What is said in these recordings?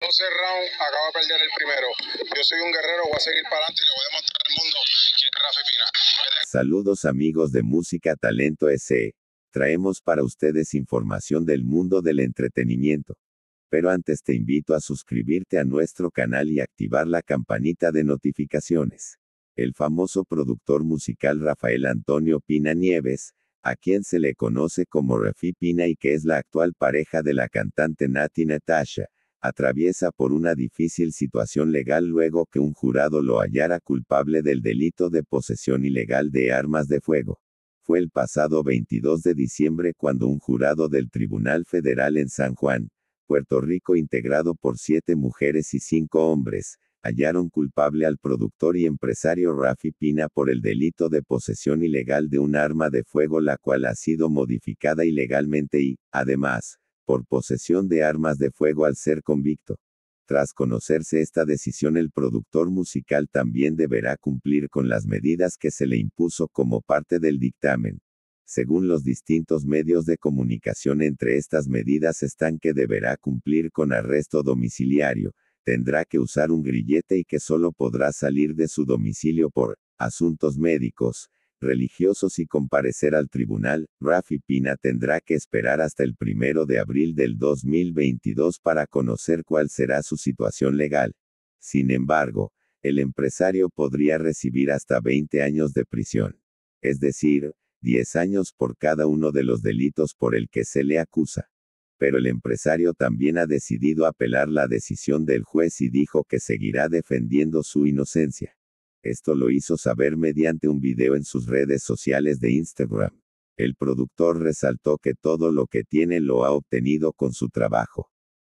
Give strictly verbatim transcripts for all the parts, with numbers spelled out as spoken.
once rounds, acaba de perder el primero. Yo soy un guerrero, voy a seguir para adelante y le voy a demostrar al mundo quién es Rafi Pina. Saludos amigos de Música Talento S E. Traemos para ustedes información del mundo del entretenimiento. Pero antes te invito a suscribirte a nuestro canal y activar la campanita de notificaciones. El famoso productor musical Rafael Antonio Pina Nieves, a quien se le conoce como Rafi Pina y que es la actual pareja de la cantante Natti Natasha, atraviesa por una difícil situación legal luego que un jurado lo hallara culpable del delito de posesión ilegal de armas de fuego. Fue el pasado veintidós de diciembre cuando un jurado del Tribunal Federal en San Juan, Puerto Rico, integrado por siete mujeres y cinco hombres, hallaron culpable al productor y empresario Rafi Pina por el delito de posesión ilegal de un arma de fuego, la cual ha sido modificada ilegalmente y, además, por posesión de armas de fuego al ser convicto. Tras conocerse esta decisión, el productor musical también deberá cumplir con las medidas que se le impuso como parte del dictamen. Según los distintos medios de comunicación, entre estas medidas están que deberá cumplir con arresto domiciliario, tendrá que usar un grillete y que solo podrá salir de su domicilio por asuntos médicos, religiosos y comparecer al tribunal. Rafi Pina tendrá que esperar hasta el primero de abril del dos mil veintidós para conocer cuál será su situación legal. Sin embargo, el empresario podría recibir hasta veinte años de prisión. Es decir, diez años por cada uno de los delitos por el que se le acusa. Pero el empresario también ha decidido apelar la decisión del juez y dijo que seguirá defendiendo su inocencia. Esto lo hizo saber mediante un video en sus redes sociales de Instagram. El productor resaltó que todo lo que tiene lo ha obtenido con su trabajo.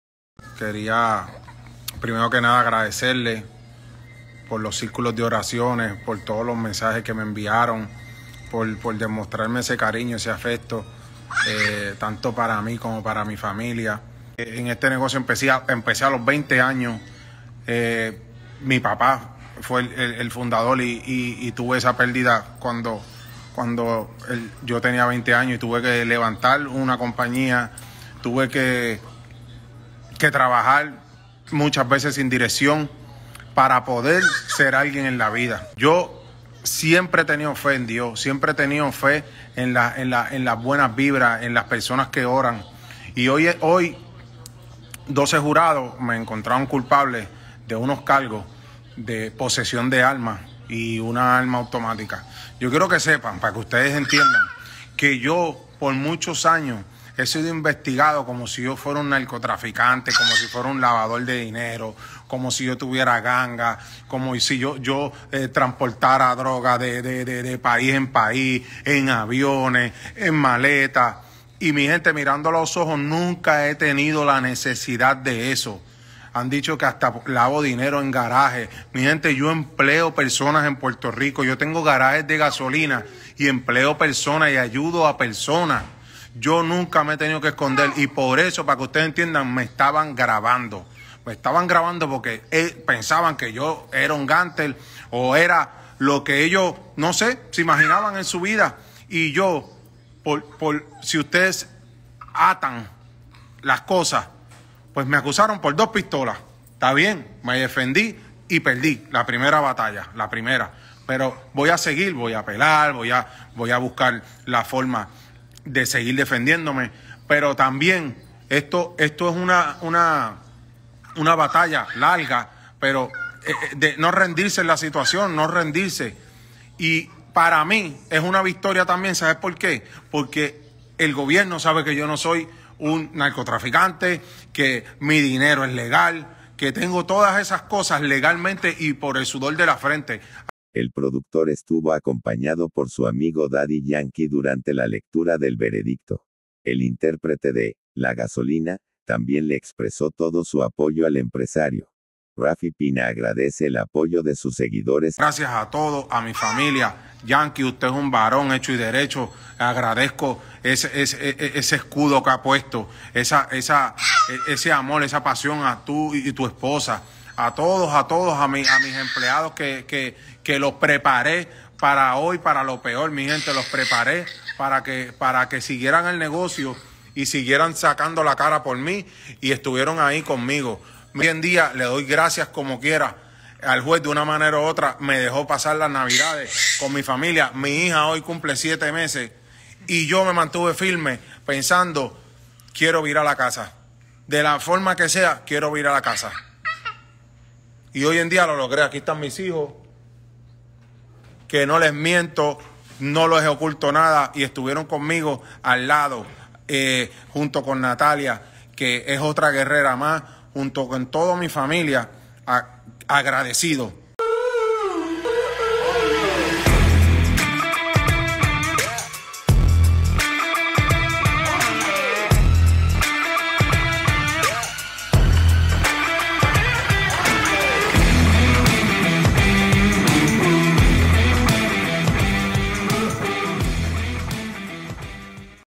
Quería, primero que nada, agradecerle por los círculos de oraciones, por todos los mensajes que me enviaron, por, por demostrarme ese cariño, ese afecto, eh, tanto para mí como para mi familia. En este negocio empecé a, empecé a los veinte años. Eh, mi papá fue el, el, el fundador y, y, y tuve esa pérdida cuando, cuando el, yo tenía veinte años y tuve que levantar una compañía, tuve que, que trabajar muchas veces sin dirección para poder ser alguien en la vida. Yo siempre he tenido fe en Dios, siempre he tenido fe en, la, en, la, en las buenas vibras, en las personas que oran. Y hoy, hoy doce jurados me encontraron culpable de unos cargos de posesión de armas y una arma automática. Yo quiero que sepan, para que ustedes entiendan, que yo por muchos años he sido investigado como si yo fuera un narcotraficante, como si fuera un lavador de dinero, como si yo tuviera ganga, como si yo, yo eh, transportara droga de, de, de, de país en país, en aviones, en maletas. Y mi gente, mirando a los ojos, nunca he tenido la necesidad de eso. Han dicho que hasta lavo dinero en garajes. Mi gente, yo empleo personas en Puerto Rico. Yo tengo garajes de gasolina y empleo personas y ayudo a personas. Yo nunca me he tenido que esconder y por eso, para que ustedes entiendan, me estaban grabando. Me estaban grabando porque eh, pensaban que yo era un gánster o era lo que ellos, no sé, se imaginaban en su vida. Y yo, por, por si ustedes atan las cosas, pues me acusaron por dos pistolas. Está bien, me defendí y perdí la primera batalla, la primera. Pero voy a seguir, voy a apelar, voy a, voy a buscar la forma de seguir defendiéndome. Pero también esto, esto es una, una, una batalla larga, pero eh, de no rendirse en la situación, no rendirse. Y para mí es una victoria también, ¿sabes por qué? Porque el gobierno sabe que yo no soy un narcotraficante, que mi dinero es legal, que tengo todas esas cosas legalmente y por el sudor de la frente. El productor estuvo acompañado por su amigo Daddy Yankee durante la lectura del veredicto. El intérprete de La Gasolina también le expresó todo su apoyo al empresario. Rafi Pina agradece el apoyo de sus seguidores. Gracias a todos, a mi familia. Yankee, usted es un varón hecho y derecho. Agradezco ese, ese, ese escudo que ha puesto, esa, esa, ese amor, esa pasión a tú y tu esposa. A todos, a todos, a, mi, a mis empleados que, que, que los preparé para hoy, para lo peor, mi gente, los preparé para que, para que siguieran el negocio y siguieran sacando la cara por mí y estuvieron ahí conmigo. Hoy en día le doy gracias como quiera al juez, de una manera u otra me dejó pasar las navidades con mi familia. Mi hija hoy cumple siete meses y yo me mantuve firme pensando, quiero ir a la casa. De la forma que sea, quiero ir a la casa. Y hoy en día lo logré. Aquí están mis hijos, que no les miento, no les oculto nada, y estuvieron conmigo al lado, eh, junto con Natalia, que es otra guerrera más, junto con toda mi familia, a, agradecido